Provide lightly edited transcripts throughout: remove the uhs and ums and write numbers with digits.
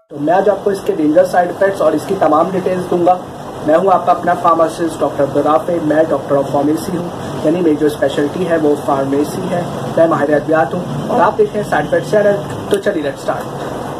तो मैं आज आपको इसके डेंजरस साइड इफेक्ट्स और इसकी तमाम डिटेल्स दूंगा। मैं हूं आपका अपना फार्मासिस्ट डॉक्टर अब्दुर्राफे। मैं डॉक्टर ऑफ फार्मेसी हूं, यानी मेरी जो स्पेशलिटी है वो फार्मेसी है। मैं माहिर अद्वियात हूं और आप देख रहे हैं साइड इफेक्ट्स चैनल। तो चलिए लेट्स स्टार्ट।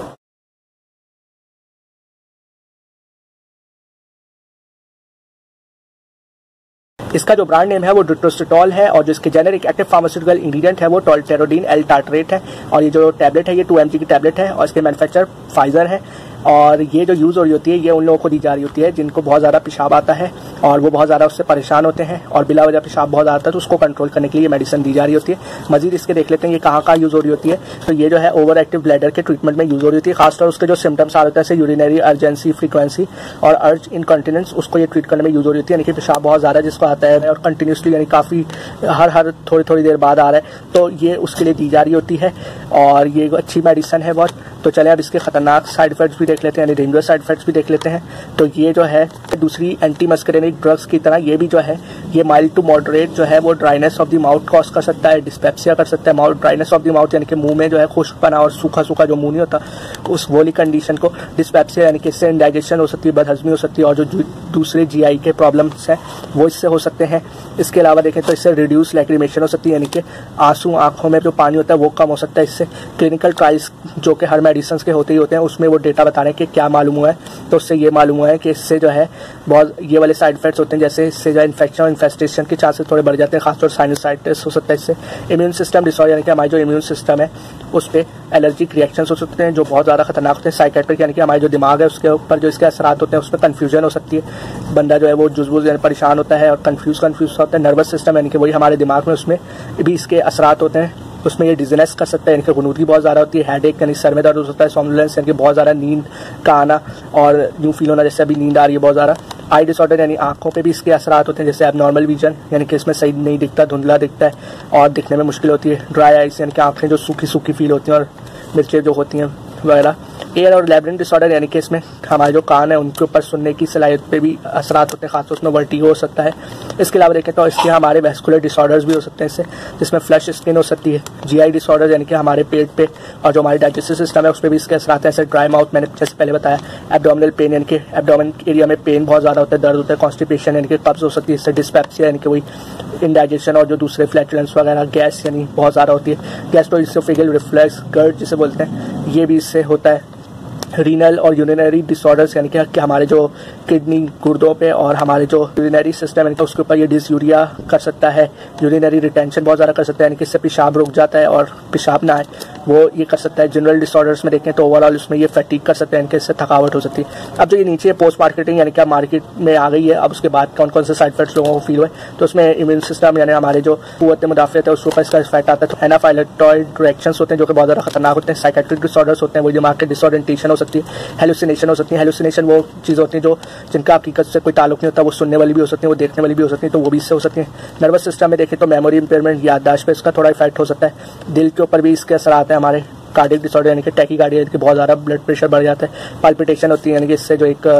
इसका जो ब्रांड नेम है वो डिट्रोस्टेटॉल है और जो इसके जेनेरिक एक्टिव फार्मास्यूटिकल इंग्रेडिएंट है वो टोल्टेरोडीन एल टार्ट्रेट है। और ये जो टैबलेट है ये 2 mg की टैबलेट है और इसके मैन्युफैक्चर फाइजर है। और ये जो यूज़ हो रही होती है ये उन लोगों को दी जा रही होती है जिनको बहुत ज़्यादा पेशाब आता है और वो बहुत ज़्यादा उससे परेशान होते हैं और बिला वजह पेशाब बहुत आता है, तो उसको कंट्रोल करने के लिए मेडिसिन दी जा रही होती है। मजीद इसके देख लेते हैं ये कहाँ कहाँ यूज़ हो रही होती है। तो ये जो है ओवर एक्टिव ब्लैडर के ट्रीटमेंट में यूज़ हो रही होती है। खासतौर उसके जो सिम्टम्स आ रहे हैं जैसे यूरिनरी अर्जेंसी, फ्रीक्वेंसी और अर्ज इनकॉन्टिनेंस, उसको ये ट्रीट करने में यूज़ हो रही होती है। यानी कि पेशाब बहुत ज़्यादा जिसको आता है और कंटिन्यूसली यानी काफ़ी हर थोड़ी देर बाद आ रहा है, तो ये उसके लिए दी जा रही होती है और ये अच्छी मेडिसिन है बहुत। तो चलें अब इसके खतरनाक साइड इफेक्ट्स भी देख लेते हैं, यानी डेंजरस साइड इफेक्ट्स भी देख लेते हैं। तो ये जो है दूसरी एंटी मस्करेनिक ड्रग्स की तरह ये भी जो है ये माइल्ड टू मॉडरेट जो है वो dryness of the mouth cause कर सकता है, डिस्पेप्सिया कर सकता है। Mouth dryness of the mouth यानी कि मुंह में जो है खुश्कपना और सूखा सूखा जो मुंह नहीं होता उस वाली कंडीशन को डिस्पेप्सिया यानी कि इससे इंडाइजेशन हो सकती है, बदहजमी हो सकती है और जो दूसरे जीआई के प्रॉब्लम्स हैं वो इससे हो सकते हैं। इसके अलावा देखें तो इससे रिड्यूस लैक्रिमेशन हो सकती है, यानी कि आंसू आंखों में जो पानी होता है वो कम हो सकता है इससे। क्लिनिकल ट्रायल्स जो कि हर मेडिसिन के होते ही होते हैं उसमें वो डेटा बता रहे हैं कि क्या मालूम हुआ है, तो उससे ये मालूम हुआ है कि इससे जो है बहुत ये वाले साइड इफेक्ट्स होते हैं, जैसे इससे जो इन्फेक्शन और इन्फेस्टेशन के चांसेस थोड़े बढ़ जाते हैं, खासतौर साइनसाइटिस हो सकता है इससे। इम्यून सिस्टम डिसऑर्डर यानी कि हमारा जो इम्यून सिस्टम है उस पर एलर्जिक रिएक्शंस हो सकते हैं जो बहुत ज़्यादा खतरनाक होते हैं। साइकेट्रिक यानी कि हमारे जो दिमाग है उसके ऊपर जो इसके असरात होते हैं उस पर कन्फ्यूजन हो सकती है, बंदा जो है वो जुज़बुज़ यानी परेशान होता है और कन्फ्यूज होता है। नर्वस सिस्टम यानी कि वही हमारे दिमाग में उसमें भी इसके असरात होते हैं, उसमें ये डिजीनेस कर सकता है, यानी कि गुनूदगी बहुत ज़्यादा होती है, हेडेक यानी सर में दर्द हो सकता है, सोमनोलेंस यानी कि बहुत ज़्यादा नींद का आना और यूँ फील होना जैसे अभी नींद आ रही है बहुत ज़्यादा। आई डिसऑर्डर यानी आंखों पे भी इसके असरात होते हैं, जैसे एबनॉर्मल विजन यानी कि इसमें सही नहीं दिखता, धुंधला दिखता है और दिखने में मुश्किल होती है। ड्राई आइस यानी कि आँखें जो सूखी सूखी फील होती हैं और मिर्चें जो होती हैं वगैरह। एयर और लैब्रिन डिसऑर्डर यानी कि इसमें हमारे जो कान है उनके ऊपर सुनने की सलाहियत पे भी असरात होते हैं, खासतौर उसमें वर्टिगो हो सकता है। इसके अलावा देखें तो इसके हमारे वेस्कुलर डिसऑर्डर्स भी हो सकते हैं इससे, जिसमें फ्लश स्किन हो सकती है। जीआई डिसऑर्डर यानी कि हमारे पेट पे और जो हमारे डाइजेस्टिव सिस्टम है उस पर भी इसके असरात हैं, जैसे ड्राई माउथ मैंने जैसे पहले बताया। एब्डोमिनल पेन यानी कि एब्डोमिन एरिया में पेन बहुत ज़्यादा होता है, दर्द होता है। कॉन्स्टिपेशन यानी कि कब्ज हो सकती है इससे। डिस्पेप्सिया यानी कि वही इंडाइजेशन और जो दूसरे फ्लैटुलेंस वगैरह, गैस यानी बहुत ज़्यादा होती है। गैस्ट्रोइसोफेगल रिफ्लक्स गर्ड जिसे बोलते हैं ये भी इससे होता है। रीनल और यूरिनरी डिसऑर्डर्स यानी कि हमारे जो किडनी गुर्दों पे और हमारे जो यूरिनरी सिस्टम है उसके ऊपर ये डिसयूरिया कर सकता है। यूरिनरी रिटेंशन बहुत ज़्यादा कर सकता है, यानी कि इससे पेशाब रुक जाता है और पेशाब ना आए वो ये कर सकता है। जनरल डिसऑर्डर्स में देखें तो ओवरऑल उसमें ये फैटीग कर सकते हैं, यानी कि इससे थकावट हो सकती है। अब जो ये नीचे पोस्ट मार्केटिंग यानी कि मार्केट में आ गई है, अब उसके बाद कौन कौन से साइड इफेक्ट्स लोगों को फील हुए, तो उसमें इम्यून सिस्टम यानी हमारे जो कुव्वत मुदाफ़ियत है उसके ऊपर इसका इफेक्ट आता है। तो एनाफाइलेटॉइड रिएक्शंस होते हैं जो कि बहुत ज़्यादा खतरनाक होते हैं। साइकेट्रिक डिसऑर्डर्स होते हैं, वो दिमाग के डिसऑरिएंटेशन हो सकती है। हेलुसिनेशन हो सकती है। हेलुसिनेशन वो चीज़ होती है जो जिनका हकीकत से कोई ताल्लुक नहीं होता, वो सुनने वाली भी हो सकती है, वो देखने वाली भी हो सकती है, तो वो भी इससे हो सकती है। नर्वस सिस्टम में देखें तो मेमोरी इंपेयरमेंट, याददाश्त पे इसका थोड़ा इफेक्ट हो सकता है। दिल के ऊपर भी इसके असर आते हैं। हमारे कार्डियक डिसऑर्डर यानी कि टैकीकार्डिया यानी कि बहुत ज़्यादा ब्लड प्रेशर बढ़ जाता है। पाल्पिटेशन होती है यानी कि इससे जो एक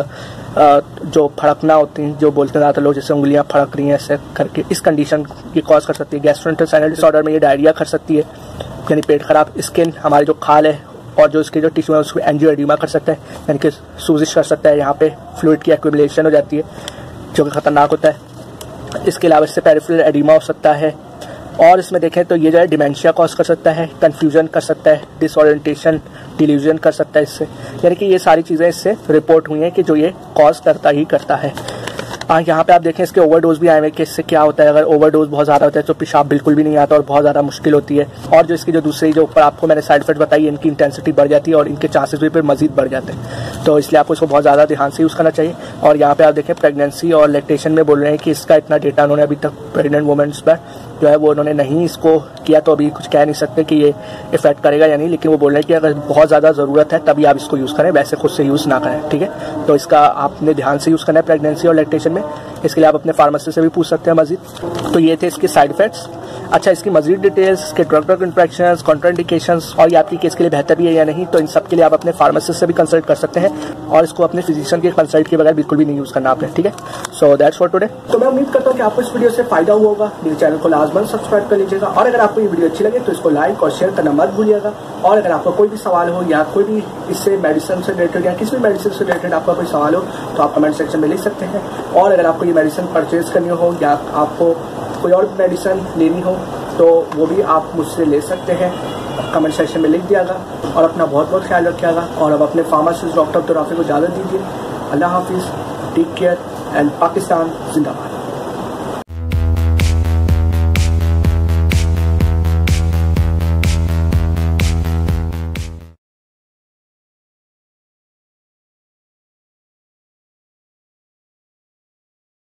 जो फड़कना होती है जो बोलते हैं ज़्यादातर लोग, जैसे उंगलियां फड़क रही हैं ऐसे करके, इस कंडीशन की कॉज कर सकती है। गैस्ट्रोइंटेस्टाइनल डिसऑर्डर में ये डायरिया कर सकती है यानी पेट खराब। स्किन हमारी जो खाल है और जो इसके जो टिश्यू है उसको एंजियोएडिमा कर सकता है, यानी कि सूजिश कर सकता है, यहाँ पे फ्लूइड की एक्यूमुलेशन हो जाती है जो कि खतरनाक होता है। इसके अलावा इससे पेरिफेरल एडिमा हो सकता है और इसमें देखें तो ये जो है डिमेंशिया कॉज कर सकता है, कन्फ्यूजन कर सकता है, डिसओरिएंटेशन, डिल्यूजन कर सकता है इससे। यानी कि ये सारी चीज़ें इससे रिपोर्ट हुई हैं कि जो ये कॉज करता ही करता है। यहाँ पे आप देखें इसके ओवरडोज भी आए हुए कि इससे क्या होता है। अगर ओवरडोज बहुत ज़्यादा होता है तो पेशाब बिल्कुल भी नहीं आता और बहुत ज़्यादा मुश्किल होती है। और जो इसकी जो दूसरी जो ऊपर आपको मैंने साइड इफेक्ट बताई इनकी इंटेंसिटी बढ़ जाती है और इनके चांसेस भी फिर मजीद बढ़ जाते हैं, तो इसलिए आपको इसको बहुत ज़्यादा ध्यान से यूज़ करना चाहिए। और यहाँ पे आप देखें प्रेगनेंसी और लैक्टेशन में बोल रहे हैं कि इसका इतना डेटा उन्होंने अभी तक प्रेग्नेंट वुमेन्स पर जो है वो उन्होंने नहीं इसको किया, तो अभी कुछ कह नहीं सकते कि ये इफेक्ट करेगा या नहीं, लेकिन वो बोल रहे हैं कि अगर बहुत ज़्यादा ज़रूरत है तभी आप इसको यूज़ करें, वैसे खुद से यूज़ ना करें, ठीक है। तो इसका आपने ध्यान से यूज़ करना है प्रेगनेंसी और लैक्टेशन में। इसके लिए आप अपने फार्मासिस्ट से भी पूछ सकते हैं मजीद। तो ये थे इसके साइड इफेक्ट्स। अच्छा, इसकी मजीद डिटेल्स, इसके ड्रग इंट्रैक्शंस, कॉन्ट्राइंडिकेशंस और ये आपकी केस के लिए बेहतर भी है या नहीं, तो इन सब के लिए आप अपने फार्मासिस्ट से भी कंसल्ट कर सकते हैं और इसको अपने फिजिशियन के कंसल्ट के बगैर बिल्कुल भी नहीं यूज़ करना आपने, ठीक है। So that's for today. तो मैं उम्मीद करता हूँ कि आपको इस वीडियो से फायदा हुआ होगा। मेरे चैनल को लाजमन सब्सक्राइब कर लीजिएगा और अगर आपको ये वीडियो अच्छी लगे तो इसको लाइक और शेयर करना मत भूलिएगा। और अगर आपको कोई भी सवाल हो या कोई भी इससे मेडिसिन से रिलेटेड या किसी भी मेडिसिन से रिलेटेड आपका कोई सवाल हो तो आप कमेंट सेक्शन में लिख सकते हैं। और अगर आपको ये मेडिसिन परचेज करनी हो या आपको कोई और मेडिसिन लेनी हो तो वो भी आप मुझसे ले सकते हैं, कमेंट सेक्शन में लिख दियागा। और अपना बहुत बहुत ख्याल रखिएगा और अब अपने फार्मासिस्ट डॉक्टर अब्दुल राफी को इजाज़त दीजिए। अल्लाह हाफिज़, टेक केयर एंड पाकिस्तान जिंदाबाद।